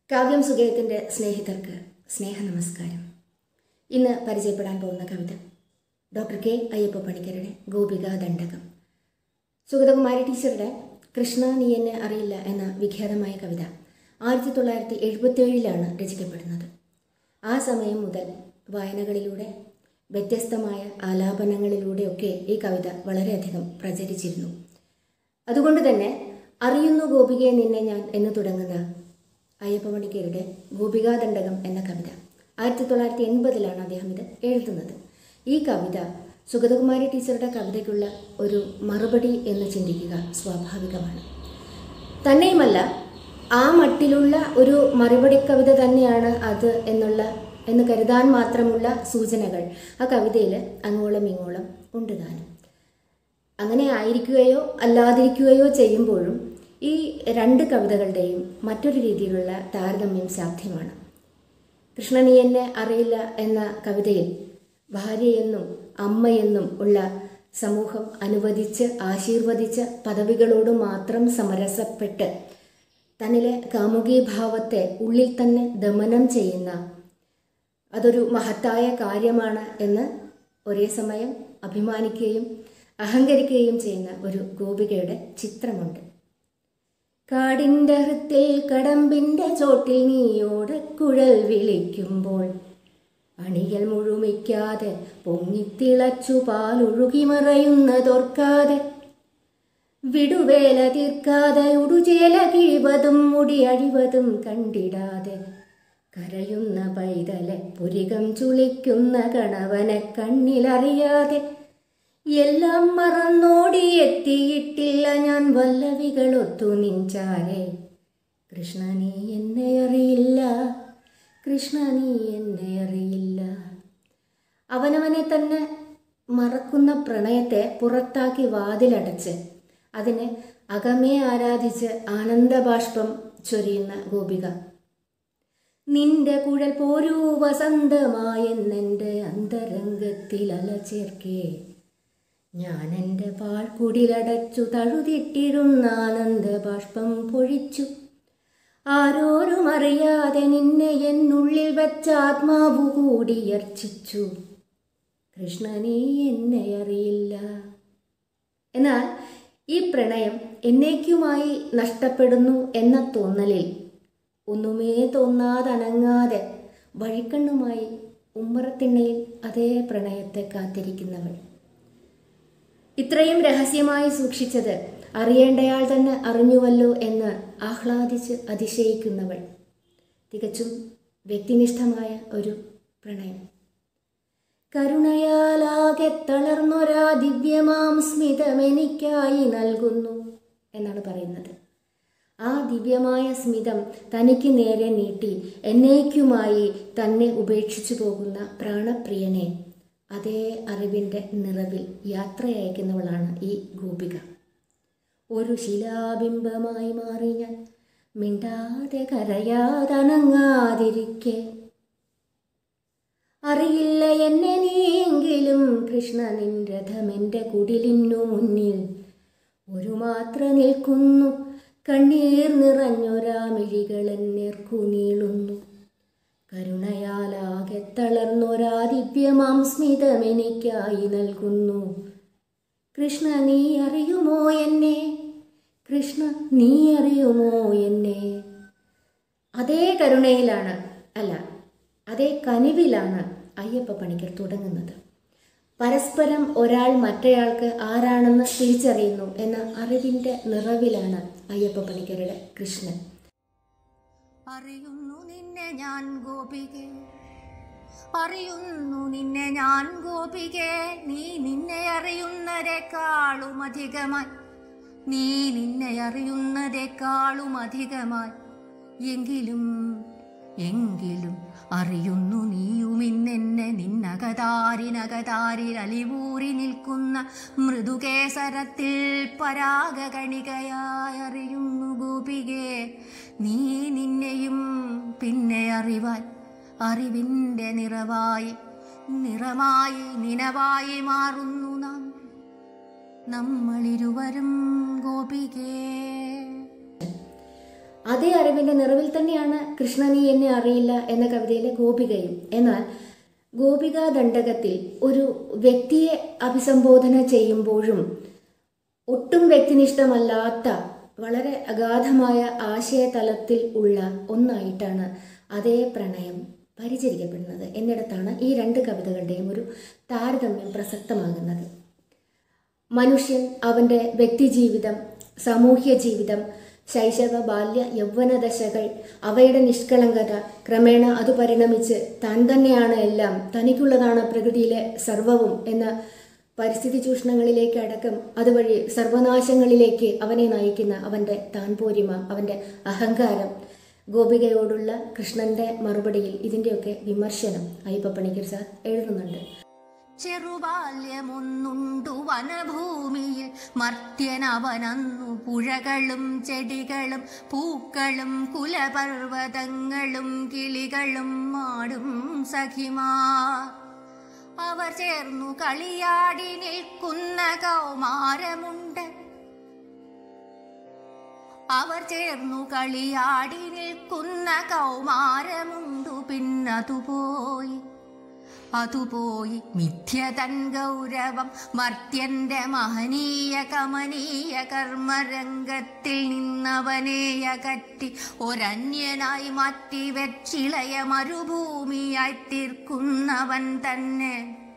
കാവ്യം സുഗേയത്തിൻ്റെ സ്നേഹിതർക്ക് സ്നേഹനമസ്കാരം. ഇന്ന് പരിചയപ്പെടാൻ പോകുന്ന കവിത ഡോക്ടർ കെ അയ്യപ്പ പണിക്കരുടെ ഗോപികാ ദണ്ഡകം. സുഗതകുമാരി ടീച്ചറുടെ കൃഷ്ണ നീ എന്നെ അറിയില്ല എന്ന വിഖ്യാതമായ കവിത 1977 രചിക്കപ്പെടുന്നത്. ആ സമയം മുതൽ വായനകളിലൂടെ വ്യത്യസ്തമായ ആലാപനങ്ങളിലൂടെയൊക്കെ ഈ കവിത വളരെയധികം പ്രചരിച്ചിരുന്നു. അതുകൊണ്ട് തന്നെ അറിയുന്നു ഗോപികയെ നിന്നെ ഞാൻ എന്ന് തുടങ്ങുന്ന അയ്യപ്പ പണിക്കരുടെ ഗോപികാ ദണ്ഡകം എന്ന കവിത 1980 അദ്ദേഹം ഇത് എഴുതുന്നത്. ഈ കവിത സുഗതകുമാരി ടീച്ചറുടെ കവിതയ്ക്കുള്ള ഒരു മറുപടി എന്ന് ചിന്തിക്കുക സ്വാഭാവികമാണ്. തന്നെയുമല്ല, ആ മട്ടിലുള്ള ഒരു മറുപടി കവിത തന്നെയാണ് അത് എന്ന് കരുതാൻ മാത്രമുള്ള സൂചനകൾ ആ കവിതയിൽ അങ്ങോളം ഇങ്ങോളം ഉണ്ട് താനും. അങ്ങനെ ആയിരിക്കുകയോ അല്ലാതിരിക്കുകയോ ചെയ്യുമ്പോഴും ഈ രണ്ട് കവിതകളുടെയും മറ്റൊരു രീതിയിലുള്ള താരതമ്യം സാധ്യമാണ്. കൃഷ്ണ നീ എന്നെ അറിയില്ല എന്ന കവിതയിൽ ഭാര്യയെന്നും അമ്മയെന്നും ഉള്ള സമൂഹം അനുവദിച്ച് ആശീർവദിച്ച പദവികളോട് മാത്രം സമരസപ്പെട്ട് തന്നിലെ കാമുകീഭാവത്തെ ഉള്ളിൽ തന്നെ ദമനം ചെയ്യുന്ന അതൊരു മഹത്തായ കാര്യമാണ് എന്ന് ഒരേ സമയം അഭിമാനിക്കുകയും അഹങ്കരിക്കുകയും ചെയ്യുന്ന ഒരു ഗോപികയുടെ ചിത്രമുണ്ട്. കാടിൻ്റെ ഹൃത്തിൽ കടമ്പിൻ്റെ ചോട്ടിൽ നീയോടക്കുഴൽ വിളിക്കുമ്പോൾ അണികൾ മുഴുമിക്കാതെ പൊങ്ങിത്തിളച്ചു പാലൊഴുകി മറയുന്നതോർക്കാതെ വിടുവേല തീർക്കാതെ ഉടുചേല കിഴിവതും മുടി അഴിവതും കണ്ടിടാതെ കരയുന്ന പൈതലെ പുരികം ചുളിക്കുന്ന കണവനെ കണ്ണിലറിയാതെ എല്ലാം മറന്നോടി എത്തിയിട്ടില്ല ഞാൻ വല്ലവികളൊത്തു നിഞ്ചാരെ. കൃഷ്ണ നീ എന്നെ അറിയില്ല, കൃഷ്ണ നീ എന്നെ അറിയില്ല. അവനവനെ തന്നെ മറക്കുന്ന പ്രണയത്തെ പുറത്താക്കി വാതിലടച്ച് അതിനെ അകമേ ആരാധിച്ച് ആനന്ദബാഷ്പം ചൊരിയുന്ന ഗോപിക. നിന്റെ കുഴൽ പോരൂ വസന്തമായെന്നെൻ്റെ അന്തരംഗത്തിൽ അലചേർക്കേ ഞാൻ എൻ്റെ പാഴ്ക്കുടിലടച്ചു തഴുതിട്ടിരുന്ന ആനന്ദബാഷ്പം പൊഴിച്ചു. ആരോരും അറിയാതെ നിന്നെ എന്നുള്ളിൽ വെച്ച ആത്മാവു കൂടി യർച്ചിച്ചു. കൃഷ്ണ നീ എന്നെ അറിയില്ല. എന്നാൽ ഈ പ്രണയം എന്നേക്കുമായി നഷ്ടപ്പെടുന്നു എന്ന തോന്നലിൽ ഒന്നുമേ തോന്നാതനങ്ങാതെ വഴിക്കണ്ണുമായി ഉമ്മറത്തിണ്ണയിൽ അതേ പ്രണയത്തെ കാത്തിരിക്കുന്നവൾ. ഇത്രയും രഹസ്യമായി സൂക്ഷിച്ചത് അറിയേണ്ടയാൾ തന്നെ അറിഞ്ഞുവല്ലോ എന്ന് ആഹ്ലാദിച്ച് അതിശയിക്കുന്നവൾ. തികച്ചും വ്യക്തിനിഷ്ഠമായ ഒരു പ്രണയം. കരുണയാലാകെ തളർന്നൊരാ ദിവ്യമാം സ്മിതമെനിക്കായി നൽകുന്നു എന്നാണ് പറയുന്നത്. ആ ദിവ്യമായ സ്മിതം തനിക്ക് നേരെ നീട്ടി എന്നേക്കുമായി തന്നെ ഉപേക്ഷിച്ചു പോകുന്ന പ്രാണപ്രിയനെ അതേ അറിവിൻ്റെ നിറവിൽ യാത്രയയക്കുന്നവളാണ് ഈ ഗോപിക. ഒരു ശിലാബിംബമായി മാറി ഞാൻ മിണ്ടാതെ കരയാതനങ്ങാതിരിക്കെ അറിയില്ല എന്നെ നീയെങ്കിലും കൃഷ്ണ നിൻ രഥമെൻ്റെ കുടിലിനു മുന്നിൽ ഒരു മാത്ര നിൽക്കുന്നു. കണ്ണീർ നിറഞ്ഞൊരാ മിഴികളെന്നേർക്കു നീളുന്നു. കരുണയാലാകെ തളർന്നൊരാ ദിവ്യമാം സ്മിതമെനിക്കായി നൽകുന്നു. കൃഷ്ണ നീ അറിയുമോ എന്നെ, കൃഷ്ണ നീ അറിയുമോ എന്നെ. അതേ കരുണയിലാണ്, അതേ കനിവിലാണ് അയ്യപ്പ പണിക്കർ തുടങ്ങുന്നത്. പരസ്പരം ഒരാൾ മറ്റേയാൾക്ക് ആരാണെന്ന് തിരിച്ചറിയുന്നു എന്ന അറിവിൻ്റെ നിറവിലാണ് അയ്യപ്പ പണിക്കരുടെ കൃഷ്ണൻ. അറിയുന്നു നിന്നെ ഞാൻ ഗോപികേ, അറിയുന്നു നിന്നെ ഞാൻ ഗോപികേ, നീ നിന്നെ അറിയുന്നതേക്കാളും അധികമായി, നീ നിന്നെ അറിയുന്നതേക്കാളും അധികമായി. എങ്കിലും അറിയുന്നു നീയുമിന്നെന്നെ നിന്നകതാരിൽ അലിവൂറി നിൽക്കുന്ന മൃദുകേസരത്തിൽ പരാഗകണികയായി. അറിയുന്നു ഗോപികേ നീ നിന്നെയും പിന്നെ അറിവാൻ അറിവിൻ്റെ നിറമായി നിനവായി മാറുന്നു നമ്മളിരുവരും ഗോപികേ. അതേ അറിവിന്റെ നിറവിൽ തന്നെയാണ് കൃഷ്ണ നീ എന്നെ അറിയില്ല എന്ന കവിതയിലെ ഗോപികയും. എന്നാൽ ഗോപികാ ദണ്ഡകത്തിൽ ഒരു വ്യക്തിയെ അഭിസംബോധന ചെയ്യുമ്പോഴും ഒട്ടും വ്യക്തിനിഷ്ഠമല്ലാത്ത വളരെ അഗാധമായ ആശയതലത്തിൽ ഉള്ള ഒന്നായിട്ടാണ് അതേ പ്രണയം പരിചരിക്കപ്പെടുന്നത് എന്നിടത്താണ് ഈ രണ്ട് കവിതകളുടെയും ഒരു താരതമ്യം പ്രസക്തമാകുന്നത്. മനുഷ്യൻ അവൻ്റെ വ്യക്തിജീവിതം, സാമൂഹ്യ ജീവിതം, ശൈശവ, ബാല്യ, യൗവന ദശകൾ, അവയുടെ നിഷ്കളങ്കത, ക്രമേണ അത് പരിണമിച്ച് താൻ തന്നെയാണ് എല്ലാം, തനിക്കുള്ളതാണ് പ്രകൃതിയിലെ സർവവും എന്ന പരിസ്ഥിതി ചൂഷണങ്ങളിലേക്ക് അടക്കം അതുവഴി സർവനാശങ്ങളിലേക്ക് അവനെ നയിക്കുന്ന അവൻ്റെ താൻപോരിമ, അവൻ്റെ അഹങ്കാരം, ഗോപികയോടുള്ള കൃഷ്ണന്റെ മറുപടിയിൽ ഇതിൻ്റെയൊക്കെ വിമർശനം അയ്യപ്പ പണിക്കർ സാർ എഴുതുന്നുണ്ട്. ചെറുബാല്യമൊന്നുണ്ടു വനഭൂമിയിൽ മർത്യനവനന്നു പുഴകളും ചെടികളും പൂക്കളും കുലപർവ്വതങ്ങളും കിളികളും മാടും സഖിമാർ. അവർ ചേർന്നു കളിയാടി നിൽക്കുന്ന കൗമാരമുണ്ട്. അവർ ചേർന്നു കളിയാടി നിൽക്കുന്ന കൗമാരമുണ്ടു. അതുപോയി മിഥ്യതൻ ഗൗരവം മർത്യന്റെ മഹനീയ കമനീയ കർമ്മരംഗത്തിൽ നിന്നവനെ അകറ്റി ഒരന്യനായി മാറ്റി വെച്ചിളയ മരുഭൂമിയായി തീർക്കുന്നവൻ തന്നെ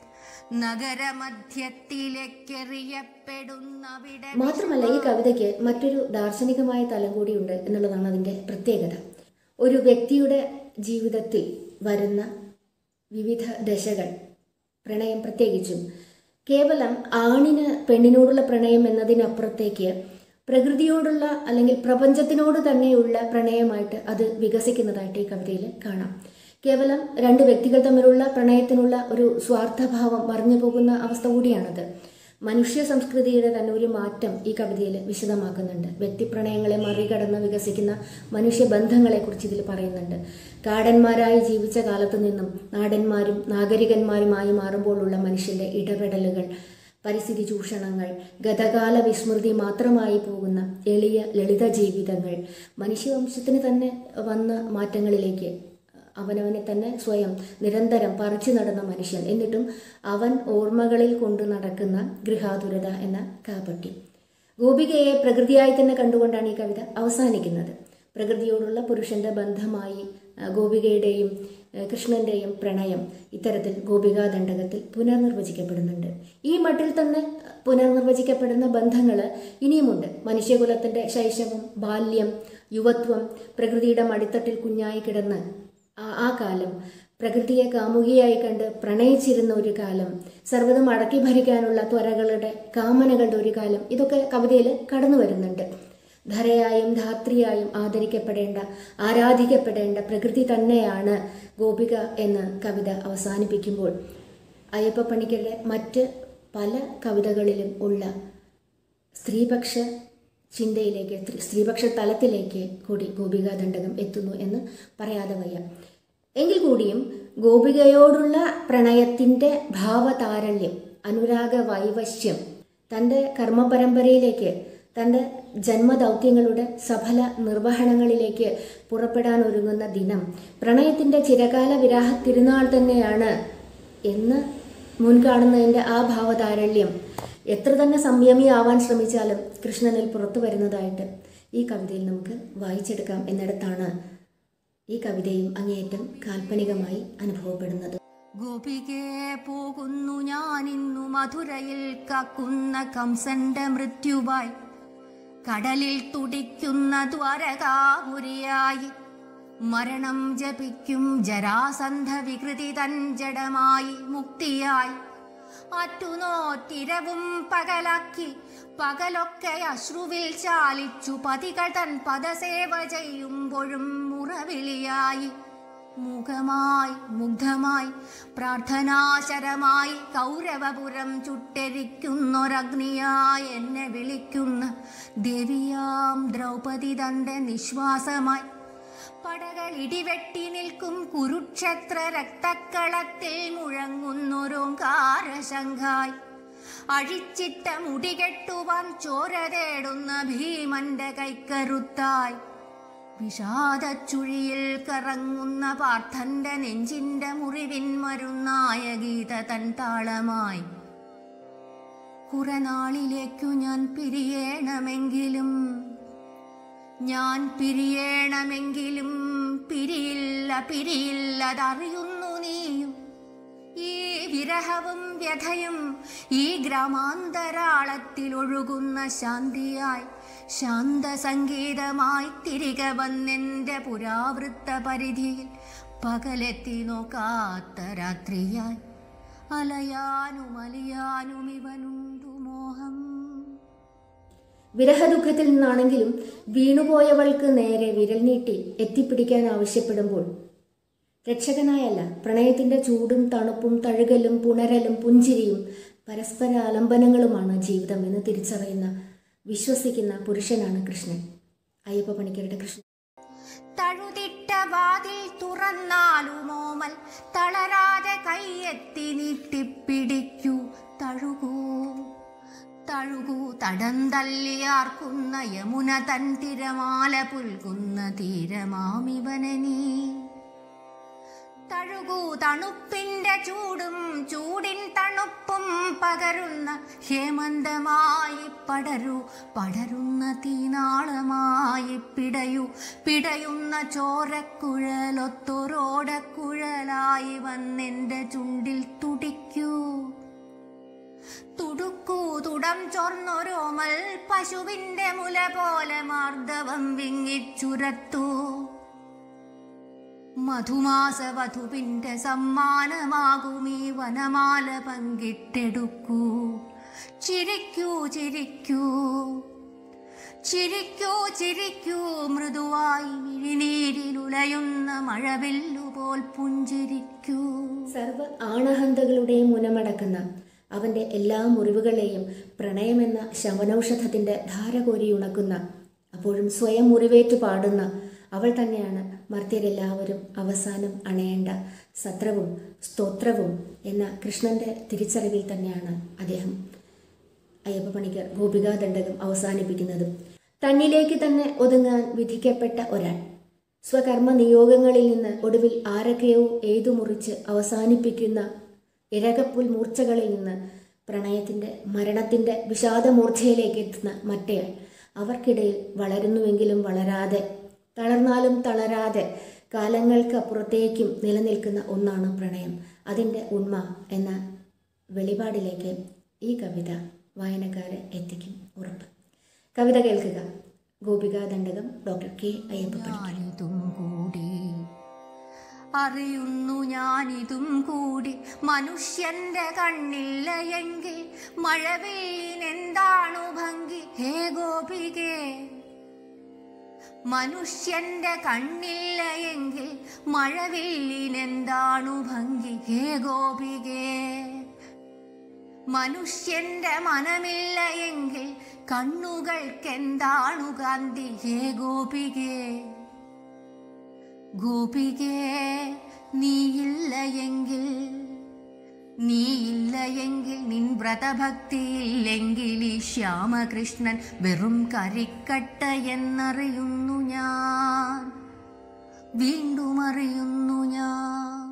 നഗരമധ്യത്തിലേക്കെറിയപ്പെടുന്നവിടെ. മാത്രമല്ല ഈ കവിതയ്ക്ക് മറ്റൊരു ദാർശനികമായ തലം കൂടിയുണ്ട് എന്നുള്ളതാണ് അതിൻ്റെ പ്രത്യേകത. ഒരു വ്യക്തിയുടെ ജീവിതത്തിൽ വരുന്ന വിവിധ ദശകൾ, പ്രണയം പ്രത്യേകിച്ചും, കേവലം ആണിന് പെണ്ണിനോടുള്ള പ്രണയം എന്നതിനപ്പുറത്തേക്ക് പ്രകൃതിയോടുള്ള അല്ലെങ്കിൽ പ്രപഞ്ചത്തിനോട് തന്നെയുള്ള പ്രണയമായിട്ട് അത് വികസിക്കുന്നതായിട്ട് ഈ കവിതയിൽ കാണാം. കേവലം രണ്ട് വ്യക്തികൾ തമ്മിലുള്ള പ്രണയത്തിനുള്ള ഒരു സ്വാർത്ഥഭാവം മറിഞ്ഞു പോകുന്ന അവസ്ഥ കൂടിയാണത്. മനുഷ്യ സംസ്കൃതിയുടെ തന്നെ ഒരു മാറ്റം ഈ കവിതയിൽ വിശദമാക്കുന്നുണ്ട്. വ്യക്തിപ്രണയങ്ങളെ മറികടന്ന് വികസിക്കുന്ന മനുഷ്യബന്ധങ്ങളെക്കുറിച്ച് ഇതിൽ പറയുന്നുണ്ട്. കാടന്മാരായി ജീവിച്ച കാലത്തു നിന്നും നാടന്മാരും നാഗരികന്മാരുമായി മാറുമ്പോഴുള്ള മനുഷ്യന്റെ ഇടപെടലുകൾ, പരിസ്ഥിതി ചൂഷണങ്ങൾ, ഗതകാല വിസ്മൃതി മാത്രമായി പോകുന്ന എളിയ ലളിത ജീവിതങ്ങൾ, മനുഷ്യവംശത്തിന് തന്നെ വന്ന മാറ്റങ്ങളിലേക്ക് അവനവനെ തന്നെ സ്വയം നിരന്തരം പറിച്ചു നടന്ന മനുഷ്യൻ, എന്നിട്ടും അവൻ ഓർമ്മകളിൽ കൊണ്ടു നടക്കുന്ന ഗൃഹാതുരത എന്ന കാപട്യം. ഗോപികയെ പ്രകൃതിയായി തന്നെ കണ്ടുകൊണ്ടാണ് ഈ കവിത അവസാനിക്കുന്നത്. പ്രകൃതിയോടുള്ള പുരുഷന്റെ ബന്ധമായി ഗോപികയുടെയും കൃഷ്ണന്റെയും പ്രണയം ഇത്തരത്തിൽ ഗോപികാ ദണ്ഡകത്തിൽ പുനർനിർവചിക്കപ്പെടുന്നുണ്ട്. ഈ മട്ടിൽ തന്നെ പുനർനിർവചിക്കപ്പെടുന്ന ബന്ധങ്ങൾ ഇനിയുമുണ്ട്. മനുഷ്യകുലത്തിന്റെ ശൈശവം, ബാല്യം, യുവത്വം, പ്രകൃതിയുടെ മടിത്തട്ടിൽ കുഞ്ഞായി കിടന്ന് ആ കാലം, പ്രകൃതിയെ കാമുകിയായി കണ്ട് പ്രണയിച്ചിരുന്ന ഒരു കാലം, സർവ്വതും അടക്കി ഭരിക്കാനുള്ള ത്വരകളുടെ കാമനകളുടെ ഒരു കാലം, ഇതൊക്കെ കവിതയിൽ കടന്നു വരുന്നുണ്ട്. ധരയായും ധാത്രിയായും ആദരിക്കപ്പെടേണ്ട, ആരാധിക്കപ്പെടേണ്ട പ്രകൃതി തന്നെയാണ് ഗോപിക എന്ന് കവിത അവസാനിപ്പിക്കുമ്പോൾ അയ്യപ്പ പണിക്കരുടെ മറ്റ് പല കവിതകളിലും ഉള്ള സ്ത്രീപക്ഷ ചിന്തയിലേക്ക്, സ്ത്രീപക്ഷ തലത്തിലേക്ക് കൂടി ഗോപികാ ദണ്ഡകം എത്തുന്നു എന്ന് പറയാതെ വയ്യ. എങ്കിൽ കൂടിയും ഗോപികയോടുള്ള പ്രണയത്തിൻ്റെ ഭാവതാരല്യം, അനുരാഗ വൈവശ്യം തൻ്റെ കർമ്മപരമ്പരയിലേക്ക്, തൻ്റെ ജന്മദൗത്യങ്ങളുടെ സഫല നിർവഹണങ്ങളിലേക്ക് പുറപ്പെടാൻ ഒരുങ്ങുന്ന ദിനം പ്രണയത്തിൻ്റെ ചിരകാല വിരാഹ തിരുനാൾ തന്നെയാണ് എന്ന് മുൻകാണുന്നതിൻ്റെ ആ ഭാവതാരല്യം എത്ര തന്നെ സംയമിയാവാൻ ശ്രമിച്ചാലും കൃഷ്ണനിൽ പുറത്തു വരുന്നതായിട്ട് ഈ കവിതയിൽ നമുക്ക് വായിച്ചെടുക്കാം എന്നിടത്താണ് ഈ കവിതയും അങ്ങേയറ്റം കാൽപ്പനികമായി അനുഭവപ്പെടുന്നത്. ഗോപികേ പോകുന്നു ഞാനിന്നു മധുരയിൽ കാക്കുന്ന കംസന്റെ മൃത്യുവായി, കടലിൽ തുടിക്കുന്ന ദ്വാരകാപുരിയായി, മരണം ജപിക്കും ജരാസന്ധ വികൃതി തൻ ജഡമായി മുക്തിയായി, ആറ്റുനോറ്റിരവും പകലാക്കി പകലൊക്കെ അശ്രുവിൽ ചാലിച്ചു പതികൾ തൻ പദസേവ ചെയ്യുമ്പോഴും മുറവിളിയായി, മുഖമായി മുഗ്ധമായി പ്രാർത്ഥനാശരമായി കൗരവപുരം ചുട്ടെരിക്കുന്നൊരഗ്നിയായി എന്നെ വിളിക്കുന്ന ദേവിയാം ദ്രൗപദി തന്റെ നിശ്വാസമായി, പടകൾ ഇടിവെട്ടി നിൽക്കും കുരുക്ഷേത്ര രക്തക്കളത്തിൽ മുഴങ്ങുന്നൊരോങ്കാരശങ്കായി, അഴിച്ചിട്ട മുടികെട്ടുവാൻ ചോര തേടുന്ന ഭീമന്റെ കൈക്കരുത്തായി, വിഷാദച്ചുഴിയിൽ കറങ്ങുന്ന പാർത്ഥന്റെ നെഞ്ചിന്റെ മുറിവിൻ മരുന്നായ ഗീത തൻ താളമായി. കുറെ നാളിലേക്കു ഞാൻ പിരിയണമെങ്കിലും പിരിയില്ലതറിയുന്നു നീയും. ഈ വിരഹവും വ്യഥയും ഈ ഗ്രാമാന്തരാളത്തിൽ ഒഴുകുന്ന ശാന്തിയായി, ശാന്തസംഗീതമായി തിരികെ വന്നെൻ്റെ പുരാവൃത്ത പരിധിയിൽ പകലെത്തി നോക്കാത്ത രാത്രിയായി. അലയാനും ഇവനുണ്ടു മോഹം. വിരഹദുഃഖത്തിൽ നിന്നാണെങ്കിലും വീണുപോയവൾക്ക് നേരെ വിരൽ നീട്ടി എത്തിപ്പിടിക്കാൻ ആവശ്യപ്പെടുമ്പോൾ രക്ഷകനായല്ല, പ്രണയത്തിന്റെ ചൂടും തണുപ്പും തഴുകലും പുണരലും പുഞ്ചിരിയും പരസ്പര ആലംബനങ്ങളുമാണ് ജീവിതം എന്ന് തിരിച്ചറിയുന്ന വിശ്വസിക്കുന്ന പുരുഷനാണ് കൃഷ്ണൻ. അയ്യപ്പ പണിക്കരുടെ കൃഷ്ണൻ. തഴുതിട്ട വാതിൽ തുറന്നാലുമോമൽ തളരാതെ കൈയെത്തി നീട്ടിപ്പിടിക്കൂ. തഴുകൂ തടം തല്ലിയാർക്കുന്ന യമുന തൻ തിരമാല പുൽകുന്ന തീരമാമിവനെ നീ. തഴുകൂ തണുപ്പിന്റെ ചൂടിൻ തണുപ്പും പകരുന്ന ഹേമന്തമായി പടരുന്ന തീനാളമായി പിടയുന്ന ചോരക്കുഴലൊത്തൊരോടക്കുഴലായി വന്നെന്റെ ചുണ്ടിൽ തുടിക്കൂ. തുടം ചോർന്നൊരോമൽ പശുവിന്റെ മുല പോലെ മാർദ്ദവം വിങ്ങിച്ചുരത്തു. മധുമാസവധുവിന്റെ സമ്മാനമാകുമീ വനമാല പങ്കിട്ടെടുക്കൂ. ചിരിക്കൂ മൃദുവായി മിഴിനീരിലുലയുന്ന മഴവില്ലുപോൽ പുഞ്ചിരിക്കൂ. സർവ ആണഹന്തകളുടെയും മുനമടക്കുന്ന അവൻ്റെ എല്ലാ മുറിവുകളെയും പ്രണയമെന്ന ശമനൌഷധത്തിൻ്റെ ധാര കോരിയുണക്കുന്ന, അപ്പോഴും സ്വയം മുറിവേറ്റു പാടുന്ന അവൾ തന്നെയാണ് മർത്യരെല്ലാവരും അവസാനം അണയേണ്ട സത്രവും സ്തോത്രവും എന്ന കൃഷ്ണൻ്റെ തിരിച്ചറിവിൽ തന്നെയാണ് അദ്ദേഹം അയ്യപ്പ പണിക്കർ ഗോപികാദണ്ഡകം അവസാനിപ്പിക്കുന്നതും. തന്നിലേക്ക് തന്നെ ഒതുങ്ങാൻ വിധിക്കപ്പെട്ട ഒരാൾ സ്വകർമ്മ നിയോഗങ്ങളിൽ നിന്ന് ഒടുവിൽ ആരൊക്കെയോ എയ്തു മുറിച്ച് അവസാനിപ്പിക്കുന്ന ഇരകപ്പുൽ മൂർച്ചകളിൽ നിന്ന് പ്രണയത്തിൻ്റെ മരണത്തിൻ്റെ വിഷാദമൂർച്ചയിലേക്ക് എത്തുന്ന മറ്റേയാൾ. അവർക്കിടയിൽ വളരുന്നുവെങ്കിലും വളരാതെ, തളർന്നാലും തളരാതെ കാലങ്ങൾക്കപ്പുറത്തേക്കും നിലനിൽക്കുന്ന ഒന്നാണ് പ്രണയം. അതിൻ്റെ ഉണ്മ എന്ന വെളിപാടിലേക്ക് ഈ കവിത വായനക്കാരെ എത്തിക്കും, ഉറപ്പ്. കവിത കേൾക്കുക. Gopikadandakam, doctor K Ayyappa Panicker. അറിയുന്നു ഞാനിതും കൂടി, മനുഷ്യന്റെ കണ്ണില്ല എങ്കിൽ മഴവില്ലിനെന്താണു ഭംഗി ഹേ ഗോപികേ. മനുഷ്യന്റെ കണ്ണില്ല എങ്കിൽ മഴവില്ലിനെന്താണു ഭംഗി ഹേ ഗോപികേ. മനുഷ്യന്റെ മനമില്ല എങ്കിൽ കണ്ണുകൾക്കെന്താണു കാന്തി ഹേ ഗോപികേ. ഗോപികേ നീയില്ലയെങ്കിൽ നിൻ വ്രതഭക്തിയില്ലെങ്കിൽ ഈ ശ്യാമകൃഷ്ണൻ വെറും കരിക്കട്ട എന്നറിയുന്നു ഞാൻ, വീണ്ടും അറിയുന്നു ഞാൻ.